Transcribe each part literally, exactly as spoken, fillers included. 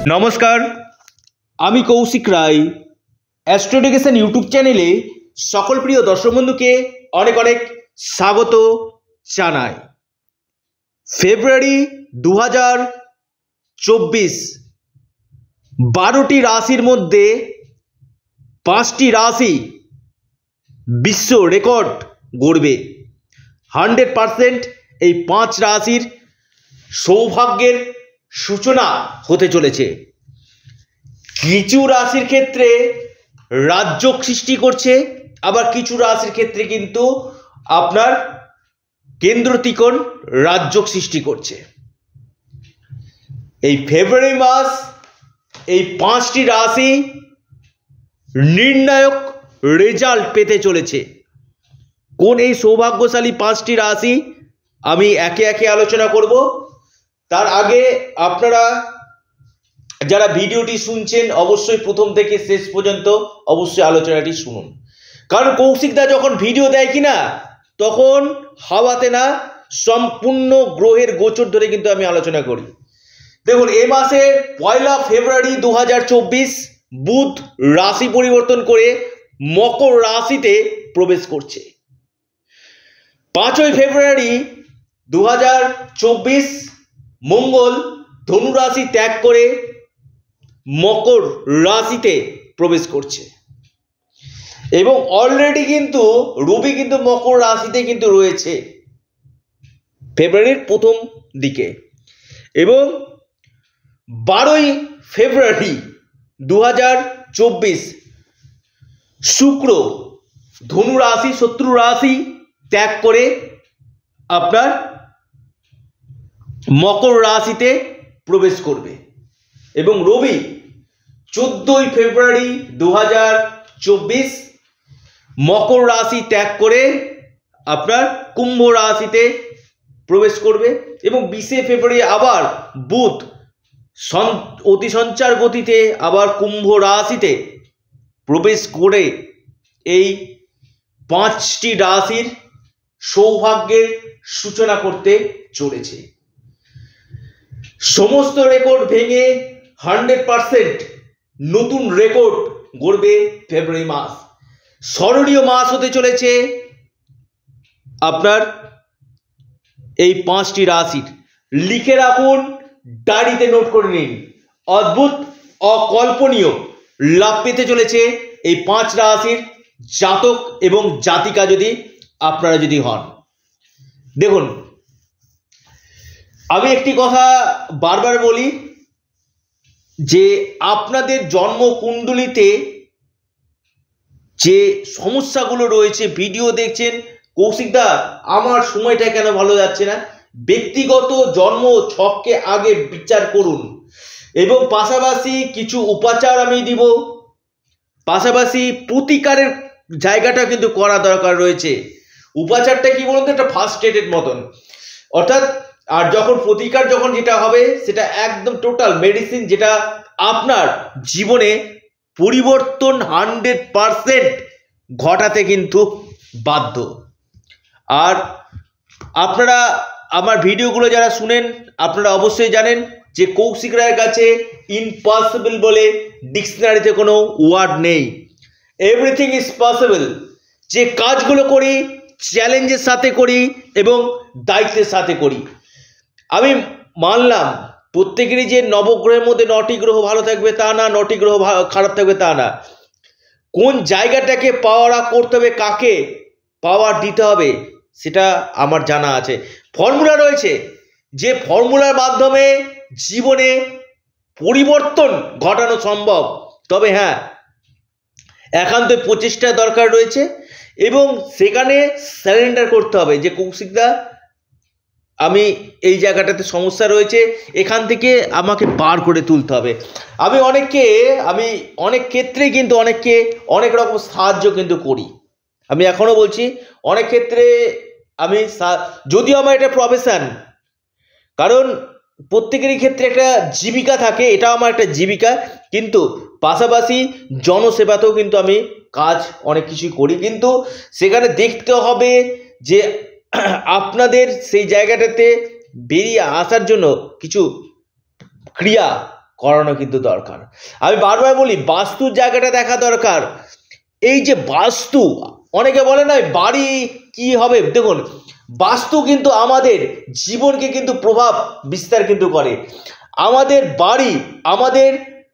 নমস্কার, আমি Kaushik Roy. Astro education YouTube চ্যানেলে সকল প্রিয় দর্শক বন্ধুকে অনেক অনেক স্বাগত জানাই। ফেব্রুয়ারি দু হাজার চব্বিশ বারোটি রাশির মধ্যে পাঁচটি রাশি বিশ্ব রেকর্ড গড়বে। হান্ড্রেড পারসেন্ট এই পাঁচ রাশির সৌভাগ্যের সূচনা হতে চলেছে। কিছু রাশির ক্ষেত্রে রাজযোগ সৃষ্টি করছে, আবার কিছু রাশির ক্ষেত্রে কিন্তু আপনার কেন্দ্র ত্রিকোণ রাজযোগ সৃষ্টি করছে। এই ফেব্রুয়ারি মাস এই পাঁচটি রাশি নির্ণায়ক রেজাল্ট পেতে চলেছে। কোন এই সৌভাগ্যশালী পাঁচটি রাশি আমি একে একে আলোচনা করব। তার আগে আপনারা যারা ভিডিওটি শুনছেন অবশ্যই প্রথম থেকে শেষ পর্যন্ত অবশ্যই আলোচনাটি শুনুন, কারণ কৌশিকদা যখন ভিডিও দেয় কিনা তখন হাওয়াতে না, সম্পূর্ণ গ্রহের গোচর ধরে কিন্তু আমি আলোচনা করি। দেখুন, এ মাসের পয়লা ফেব্রুয়ারি দু হাজার চব্বিশ বুধ রাশি পরিবর্তন করে মকর রাশিতে প্রবেশ করছে। পাঁচই ফেব্রুয়ারি দু হাজার চব্বিশ মঙ্গল ধনু রাশি ত্যাগ করে মকর রাশিতে প্রবেশ করছে এবং অলরেডি কিন্তু রবি কিন্তু মকর রাশিতে কিন্তু রয়েছে ফেব্রুয়ারির প্রথম দিকে। এবং বারোই ফেব্রুয়ারি দু হাজার চব্বিশ শুক্র ধনু রাশি শত্রু রাশি ত্যাগ করে আপনার মকর রাশিতে প্রবেশ করবে এবং রবি চোদ্দই ফেব্রুয়ারি দু হাজার চব্বিশ মকর রাশি ত্যাগ করে আপনার কুম্ভ রাশিতে প্রবেশ করবে এবং বিশে ফেব্রুয়ারি আবার বুধ অতি সঞ্চার গতিতে আবার কুম্ভ রাশিতে প্রবেশ করে এই পাঁচটি রাশির সৌভাগ্যের সূচনা করতে চলেছে। সমস্ত রেকর্ড ভেঙে হান্ড্রেড পারসেন্ট নতুন রেকর্ড গড়বে ফেব্রুয়ারি মাস। স্মরণীয় মাস হতে চলেছে আপনার এই পাঁচটি রাশির। লিখে রাখুন, ডায়েরিতে নোট করে নিন। অদ্ভুত অকল্পনীয় লাভ পেতে চলেছে এই পাঁচ রাশির জাতক এবং জাতিকা যদি আপনারা যদি হন। দেখুন, আমি একটি কথা বারবার বলি যে আপনাদের জন্মকুণ্ডলিতে যে সমস্যাগুলো রয়েছে, ভিডিও দেখছেন কৌশিকদা আমার সময়টা কেন ভালো যাচ্ছে না, ব্যক্তিগত জন্ম ছককে আগে বিচার করুন এবং পাশাপাশি কিছু উপাচার আমি দিব, পাশাপাশি প্রতিকারের জায়গাটা কিন্তু করা দরকার রয়েছে। উপাচারটা কি বলুন তো, একটা ফার্স্ট এডের মতন, অর্থাৎ আর যখন প্রতিকার যখন যেটা হবে সেটা একদম টোটাল মেডিসিন, যেটা আপনার জীবনে পরিবর্তন হান্ড্রেড পারসেন্ট ঘটাতে কিন্তু বাধ্য। আর আপনারা আমার ভিডিওগুলো যারা শুনেন আপনারা অবশ্যই জানেন যে কৌশিক রায়ের কাছে ইম্পসিবল বলে ডিকশনারিতে কোনো ওয়ার্ড নেই। Everything is possible. যে কাজগুলো করি চ্যালেঞ্জের সাথে করি এবং দায়িত্বের সাথে করি। আমি মানলাম প্রত্যেকেরই যে নবগ্রহের মধ্যে নটি গ্রহ ভালো থাকবে তা না, নটি গ্রহ খারাপ থাকবে তা না। কোন জায়গাটাকে পাওয়ার আপ করতে হবে, কাকে পাওয়ার দিতে হবে সেটা আমার জানা আছে। ফর্মুলা রয়েছে, যে ফর্মুলার মাধ্যমে জীবনে পরিবর্তন ঘটানো সম্ভব। তবে হ্যাঁ, একান্ত প্রচেষ্টা দরকার রয়েছে এবং সেখানে সারেন্ডার করতে হবে যে কৌশিকদা আমি এই জায়গাটাতে সমস্যা রয়েছে, এখান থেকে আমাকে বার করে তুলতে হবে। আমি অনেককে আমি অনেক ক্ষেত্রেই কিন্তু অনেককে অনেক রকম সাহায্য কিন্তু করি। আমি এখনও বলছি অনেক ক্ষেত্রে আমি, যদিও আমার এটা প্রফেশন, কারণ প্রত্যেকেরই ক্ষেত্রে একটা জীবিকা থাকে, এটা আমার একটা জীবিকা, কিন্তু পাশাপাশি জনসেবাতেও কিন্তু আমি কাজ অনেক কিছুই করি। কিন্তু সেখানে দেখতে হবে যে আপনাদের সেই জায়গাটাতে বেরিয়ে আসার জন্য কিছু ক্রিয়া করানো কিন্তু দরকার। আমি বারবার বলি বাস্তুর জায়গাটা দেখা দরকার। এই যে বাস্তু, অনেকে বলে না বাড়ি কি হবে, দেখুন বাস্তু কিন্তু আমাদের জীবনকে কিন্তু প্রভাব বিস্তার কিন্তু করে। আমাদের বাড়ি আমাদের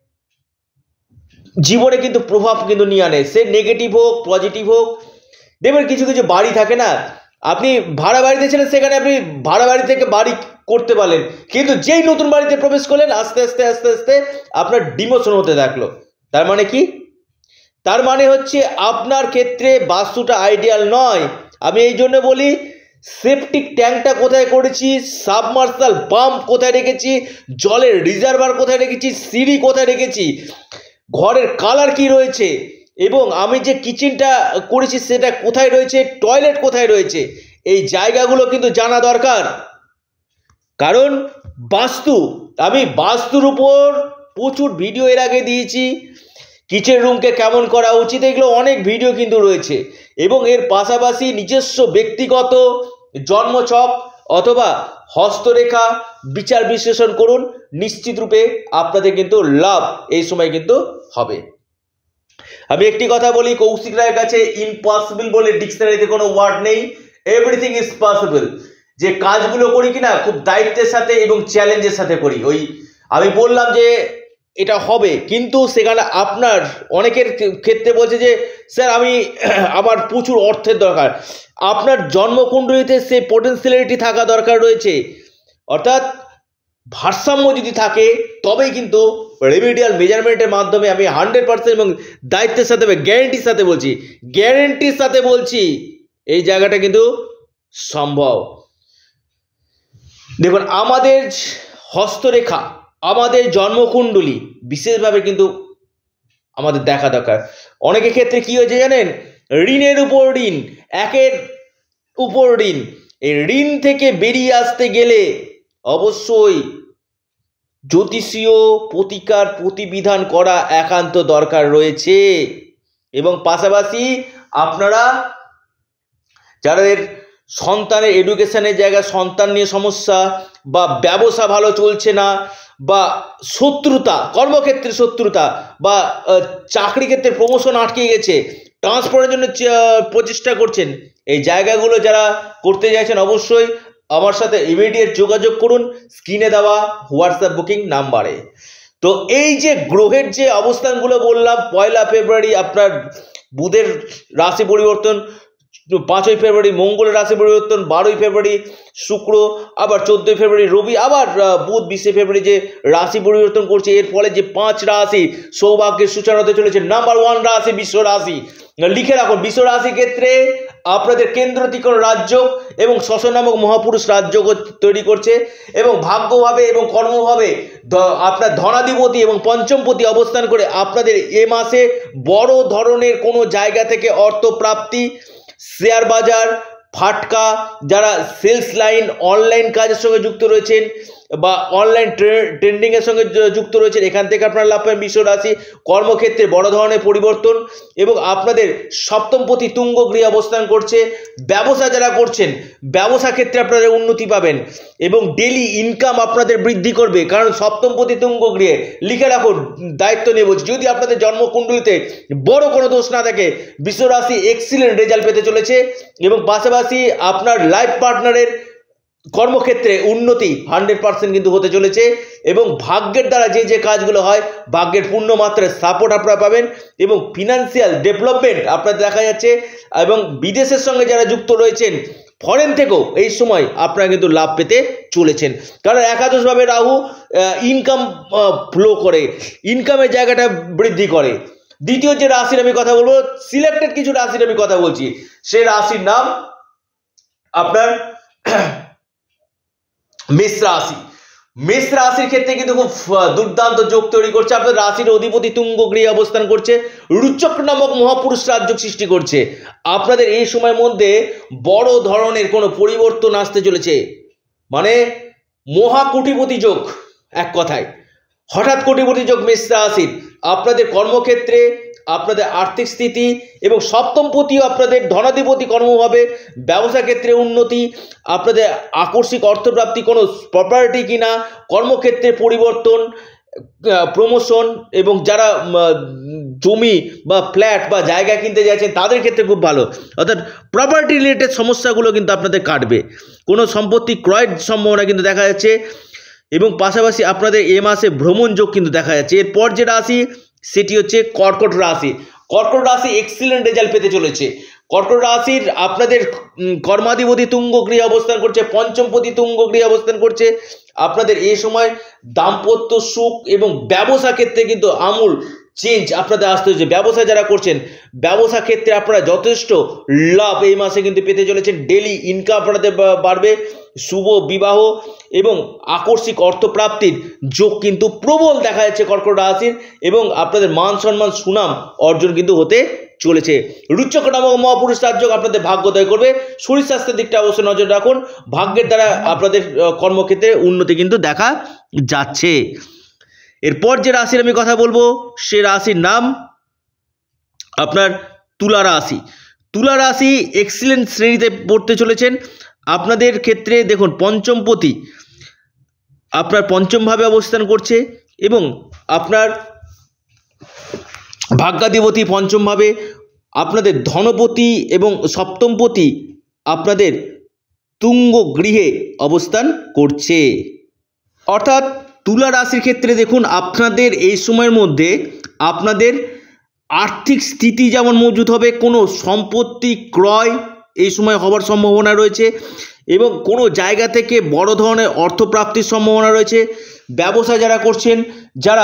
জীবনে কিন্তু প্রভাব কিন্তু নিয়ে আনে, সে নেগেটিভ হোক পজিটিভ হোক। দেখবেন কিছু কিছু বাড়ি থাকে না, আপনি ভাড়া বাড়িতে ছিলেন, সেখানে আপনি ভাড়া বাড়ি থেকে বাড়ি করতে পারলেন, কিন্তু যেই নতুন বাড়িতে প্রবেশ করলেন আস্তে আস্তে আস্তে আস্তে আপনার ডিমোশন হতে থাকলো। তার মানে কি? তার মানে হচ্ছে আপনার ক্ষেত্রে বাস্তুটা আইডিয়াল নয়। আমি এই জন্য বলি সেপটিক ট্যাঙ্কটা কোথায় করেছি, সাবমার্সাল পাম্প কোথায় রেখেছি, জলের রিজার্ভার কোথায় রেখেছি, সিঁড়ি কোথায় রেখেছি, ঘরের কালার কি রয়েছে, এবং আমি যে কিচেনটা করেছি সেটা কোথায় রয়েছে, টয়লেট কোথায় রয়েছে, এই জায়গাগুলো কিন্তু জানা দরকার। কারণ বাস্তু, আমি বাস্তুর উপর প্রচুর ভিডিও এর আগে দিয়েছি, কিচেন রুমকে কেমন করা উচিত, এগুলো অনেক ভিডিও কিন্তু রয়েছে। এবং এর পাশাপাশি নিজস্ব ব্যক্তিগত জন্মছক অথবা হস্তরেখা বিচার বিশ্লেষণ করুন, নিশ্চিত রূপে আপনাদের কিন্তু লাভ এই সময় কিন্তু হবে। আমি একটি কথা বলি, কৌশিক রায়ের কাছে ইম্পসিবল বলে ডিকশনারিতে কোনো ওয়ার্ড নেই, এভরিথিং ইজ পসিবল। যে কাজগুলো করি কিনা খুব দায়িত্বের সাথে এবং চ্যালেঞ্জের সাথে করি। ওই আমি বললাম যে এটা হবে, কিন্তু সেখানে আপনার অনেকের ক্ষেত্রে বলছে যে স্যার আমি আমার প্রচুর অর্থের দরকার। আপনার জন্মকুণ্ডলিতে সে পোটেনশিয়ালিটি থাকা দরকার রয়েছে, অর্থাৎ ভারসাম্য যদি থাকে তবেই কিন্তু রেমিডিয়াল মেজারমেন্টের মাধ্যমে আমি হান্ড্রেড পার্সেন্ট এবং দায়িত্বের সাথে গ্যারেন্টির সাথে বলছি গ্যারেন্টির সাথে বলছি এই জায়গাটা কিন্তু সম্ভব। দেখুন আমাদের হস্তরেখা, আমাদের জন্মকুণ্ডলী বিশেষভাবে কিন্তু আমাদের দেখা দরকার। অনেকের ক্ষেত্রে কি হয়েছে জানেন, ঋণের উপর ঋণ, একের উপর ঋণ। এই ঋণ থেকে বেরিয়ে আসতে গেলে অবশ্যই জ্যোতিষীয় প্রতিকার প্রতিবিধান করা একান্ত দরকার রয়েছে। এবং পাশাপাশি আপনারা যাদের সন্তানের এডুকেশনের জায়গায় সন্তান নিয়ে সমস্যা, বা ব্যবসা ভালো চলছে না, বা শত্রুতা, কর্মক্ষেত্রে শত্রুতা, বা চাকরি ক্ষেত্রে প্রমোশন আটকে গেছে, ট্রান্সফারের জন্য প্রচেষ্টা করছেন, এই জায়গাগুলো যারা করতে চাইছেন অবশ্যই আমার সাথে ইমিডিয়েট যোগাযোগ করুন স্ক্রিনে দেওয়া হোয়াটসঅ্যাপ বুকিং নাম্বারে। তো এই যে গ্রহের যে অবস্থানগুলো বললাম, পয়লা ফেব্রুয়ারি আপনার বুধের রাশি পরিবর্তন, পাঁচই ফেব্রুয়ারি মঙ্গলের রাশি পরিবর্তন, বারোই ফেব্রুয়ারি শুক্র, আবার চোদ্দোই ফেব্রুয়ারি রবি, আবার বুধ বিশে ফেব্রুয়ারি যে রাশি পরিবর্তন করছে, এর ফলে যে পাঁচ রাশি সৌভাগ্যের সূচনা হতে চলেছে। নাম্বার ওয়ান রাশি বিশ্ব রাশি, লিখে রাখুন বিশ্ব রাশি ক্ষেত্রে আপনাদের কেন্দ্র ত্রিকোণ রাজ্য এবং শশন নামক মহাপুরুষ রাজ্য তৈরি করছে, এবং ভাগ্যভাবে এবং কর্মভাবে আপনার ধনাধিপতি এবং পঞ্চমপতি অবস্থান করে আপনাদের এ মাসে বড় ধরনের কোনো জায়গা থেকে অর্থ প্রাপ্তি, শেয়ার বাজার, ফাটকা, যারা সেলস লাইন অনলাইন কাজের সঙ্গে যুক্ত রয়েছেন বা অনলাইন ট্রেন্ডিং এর সঙ্গে যুক্ত রয়েছেন, এখান থেকে আপনারা লাভ পাবেন বিশ্ব রাশি। কর্মক্ষেত্রে বড় ধরনের পরিবর্তন, এবং আপনাদের সপ্তমপতি তুঙ্গ গৃহে অবস্থান করছে। ব্যবসা যারা করছেন ব্যবসা ক্ষেত্রে আপনারা উন্নতি পাবেন এবং ডেলি ইনকাম আপনাদের বৃদ্ধি করবে, কারণ সপ্তমপতি তুঙ্গ গৃহে। লিখে রাখুন, দায়িত্ব নিয়ে বলছি, যদি আপনাদের জন্মকুণ্ডলিতে বড় কোনো দোষ না থাকে বিশ্ব রাশি এক্সিলেন্ট রেজাল্ট পেতে চলেছে। এবং পাশাপাশি আপনার লাইফ পার্টনারের কর্মক্ষেত্রে উন্নতি হান্ড্রেড পার্সেন্ট কিন্তু হতে চলেছে, এবং ভাগ্যের দ্বারা যে যে কাজগুলো হয় ভাগ্যের পূর্ণ মাত্রায় সাপোর্ট আপনারা পাবেন, এবং ফিনান্সিয়াল ডেভেলপমেন্ট আপনাদের দেখা যাচ্ছে। এবং বিদেশের সঙ্গে যারা যুক্ত রয়েছেন, ফরেন থেকেও এই সময় আপনারা কিন্তু লাভ পেতে চলেছেন, কারণ একাদশভাবে রাহু ইনকাম ফ্লো করে, ইনকামের জায়গাটা বৃদ্ধি করে। দ্বিতীয় যে রাশির আমি কথা বলবো, সিলেক্টেড কিছু রাশির আমি কথা বলছি, সেই রাশির নাম আপনার মেষ রাশি। মেষ রাশির ক্ষেত্রে কিন্তু খুব দুর্দান্ত যোগ তৈরি করছে। আপনার রাশির অধিপতি তুঙ্গ গৃহে অবস্থান করছে, রুচক নামক মহাপুরুষ রাজ্য সৃষ্টি করছে। আপনাদের এই সময়ের মধ্যে বড় ধরনের কোনো পরিবর্তন আসতে চলেছে, মানে মহা কোটিপতি যোগ, এক কথায় হঠাৎ কোটিপতি যোগ মেষ রাশির। আপনাদের কর্মক্ষেত্রে আপনাদের আর্থিক স্থিতি এবং সপ্তমপতিও আপনাদের ধনাধিপতি কর্মভাবে, ব্যবসা ক্ষেত্রে উন্নতি, আপনাদের আকস্মিক অর্থপ্রাপ্তি, কোনো প্রপার্টি কিনা, কর্মক্ষেত্রে পরিবর্তন, প্রমোশন এবং যারা জমি বা ফ্ল্যাট বা জায়গা কিনতে যাচ্ছেন তাদের ক্ষেত্রে খুব ভালো, অর্থাৎ প্রপার্টি রিলেটেড সমস্যাগুলো কিন্তু আপনাদের কাটবে। কোনো সম্পত্তি ক্রয়ের সম্ভাবনা কিন্তু দেখা যাচ্ছে এবং পাশাপাশি আপনাদের এ মাসে ভ্রমণ যোগ কিন্তু দেখা যাচ্ছে। এরপর যে রাশি সেটি হচ্ছে কর্কট রাশি। কর্কট রাশি এক্সিলেন্ট রেজাল্ট পেতে চলেছে। কর্কট রাশির আপনাদের কর্মাধিপতি তুঙ্গ গৃহে অবস্থান করছে, পঞ্চমপতি তুঙ্গ গৃহে অবস্থান করছে। আপনাদের এই সময় দাম্পত্য সুখ এবং ব্যবসা ক্ষেত্রে কিন্তু আমূল চেঞ্জ আপনাদের আসতে হচ্ছে। ব্যবসা যারা করছেন, ব্যবসা ক্ষেত্রে আপনারা যথেষ্ট লাভ এই মাসে কিন্তু পেতে চলেছেন। ডেলি ইনকাম আপনাদের বাড়বে, শুভ বিবাহ এবং আকস্মিক অর্থপ্রাপ্তির যোগ কিন্তু প্রবল দেখা যাচ্ছে কর্কট রাশির, এবং আপনাদের মান সম্মান সুনাম অর্জন কিন্তু হতে চলেছে। রুচক নামক মহাপুরুষ রাজযোগ আপনাদের ভাগ্যোদয় করবে। শরীর স্বাস্থ্যের দিকটা অবশ্যই নজর রাখুন। ভাগ্যের দ্বারা আপনাদের কর্মক্ষেত্রে উন্নতি কিন্তু দেখা যাচ্ছে। এরপর যে রাশির আমি কথা বলবো সে রাশির নাম আপনার তুলা রাশি। তুলা রাশি এক্সিলেন্ট শ্রেণীতে পড়তে চলেছেন। আপনাদের ক্ষেত্রে দেখুন পঞ্চমপতি আপনার পঞ্চমভাবে অবস্থান করছে এবং আপনার ভাগ্যাধিপতি পঞ্চমভাবে, আপনাদের ধনপতি এবং সপ্তমপতি আপনাদের তুঙ্গ গৃহে অবস্থান করছে। অর্থাৎ তুলা রাশির ক্ষেত্রে দেখুন আপনাদের এই সময়ের মধ্যে আপনাদের আর্থিক স্থিতি যেমন মজবুত হবে, কোনো সম্পত্তি ক্রয় এই সময় হওয়ার সম্ভাবনা রয়েছে এবং কোনো জায়গা থেকে বড় ধরনের অর্থপ্রাপ্তির সম্ভাবনা রয়েছে। ব্যবসা যারা করছেন, যারা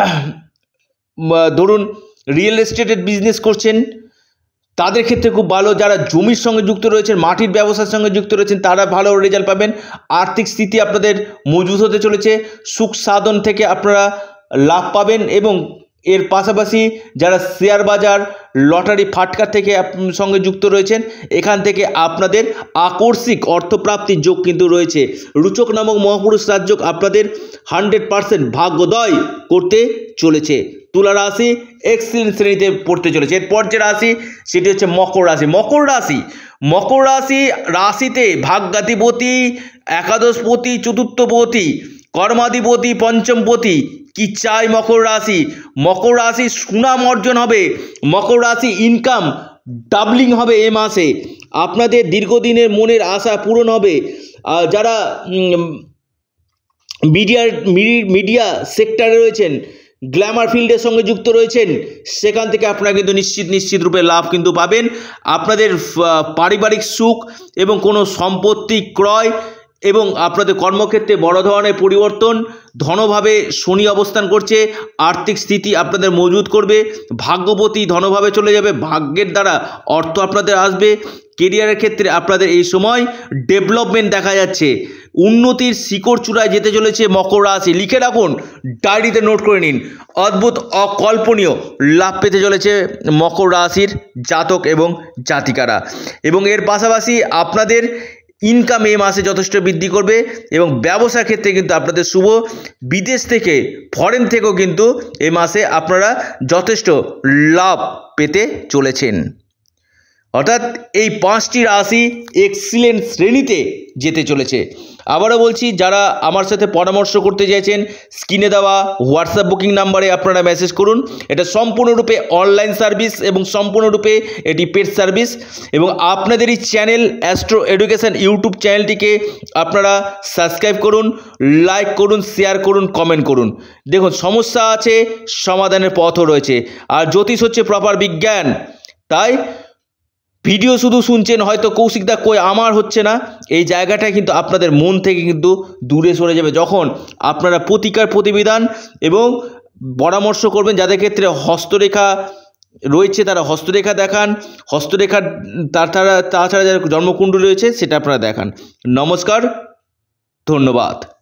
ধরুন রিয়েল এস্টেটের বিজনেস করছেন তাদের ক্ষেত্রে খুব ভালো। যারা জমির সঙ্গে যুক্ত রয়েছেন, মাটির ব্যবসার সঙ্গে যুক্ত রয়েছেন তারা ভালো রেজাল্ট পাবেন। আর্থিক স্থিতি আপনাদের মজবুত হতে চলেছে। সুখ সাধন থেকে আপনারা লাভ পাবেন এবং এর পাশাপাশি যারা শেয়ার বাজার, লটারি, ফাটকা থেকে সঙ্গে যুক্ত রয়েছেন এখান থেকে আপনাদের আকস্মিক অর্থপ্রাপ্তির যোগ কিন্তু রয়েছে। রুচক নামক মহাপুরুষ রাজযোগ আপনাদের হান্ড্রেড পার্সেন্ট ভাগ্যোদয় করতে চলেছে। তুলা রাশি এক্সিলেন্ট শ্রেণীতে পড়তে চলেছে। এরপর যে রাশি সেটি হচ্ছে মকর রাশি। মকর রাশি মকর রাশি রাশিতে ভাগ্যাধিপতি, একাদশপতি, চতুর্থপতি, কর্মাধিপতি, পঞ্চমপতি। কি চাই মকর রাশি? মকর রাশি সুনাম অর্জন হবে। মকর রাশি ইনকাম ডাবলিং হবে এ মাসে। আপনাদের দীর্ঘদিনের মনের আশা পূরণ হবে। যারা মিডিয়ার মিডিয়া সেক্টরে রয়েছেন, গ্ল্যামার ফিল্ডের সঙ্গে যুক্ত রয়েছেন, সেখান থেকে আপনারা কিন্তু নিশ্চিত নিশ্চিত রূপে লাভ কিন্তু পাবেন। আপনাদের পারিবারিক সুখ এবং কোনো সম্পত্তি ক্রয় এবং আপনাদের কর্মক্ষেত্রে বড় ধরনের পরিবর্তন। ধনভাবে শনি অবস্থান করছে, আর্থিক স্থিতি আপনাদের মজবুত করবে। ভাগ্যপতি ধনভাবে চলে যাবে, ভাগ্যের দ্বারা অর্থ আপনাদের আসবে। কেরিয়ারের ক্ষেত্রে আপনাদের এই সময় ডেভেলপমেন্ট দেখা যাচ্ছে। উন্নতির শিকড় চূড়ায় যেতে চলেছে মকর রাশি। লিখে রাখুন, ডায়েরিতে নোট করে নিন। অদ্ভুত অকল্পনীয় লাভ পেতে চলেছে মকর রাশির জাতক এবং জাতিকারা, এবং এর পাশাপাশি আপনাদের ইনকাম এই মাসে যথেষ্ট বৃদ্ধি করবে এবং ব্যবসা ক্ষেত্রে কিন্তু আপনাদের শুভ। বিদেশ থেকে, ফরেন থেকেও কিন্তু এই মাসে আপনারা যথেষ্ট লাভ পেতে চলেছেন। অর্থাৎ এই পাঁচটি রাশি এক্সিলেন্ট শ্রেণীতে যেতে চলেছে। আবারও বলছি, যারা আমার সাথে পরামর্শ করতে চাইছেন স্ক্রিনে দেওয়া হোয়াটসঅ্যাপ বুকিং নাম্বারে আপনারা মেসেজ করুন। এটা সম্পূর্ণরূপে অনলাইন সার্ভিস এবং সম্পূর্ণরূপে এটি পেড সার্ভিস, এবং আপনাদের এই চ্যানেল অ্যাস্ট্রো এডুকেশন ইউটিউব চ্যানেলটিকে আপনারা সাবস্ক্রাইব করুন, লাইক করুন, শেয়ার করুন, কমেন্ট করুন। দেখুন, সমস্যা আছে, সমাধানের পথও রয়েছে। আর জ্যোতিষ হচ্ছে প্রপার বিজ্ঞান। তাই ভিডিও শুধু শুনছেন, হয়তো কৌশিকদা কই আমার হচ্ছে না, এই জায়গাটায় কিন্তু আপনাদের মন থেকে কিন্তু দূরে সরে যাবে যখন আপনারা প্রতিকার প্রতিবিধান এবং পরামর্শ করবেন। যাদের ক্ষেত্রে হস্তরেখা রয়েছে তারা হস্তরেখা দেখান, হস্তরেখার তাছাড়া তাছাড়া যারা জন্মকুণ্ডলী রয়েছে সেটা আপনারা দেখান। নমস্কার, ধন্যবাদ।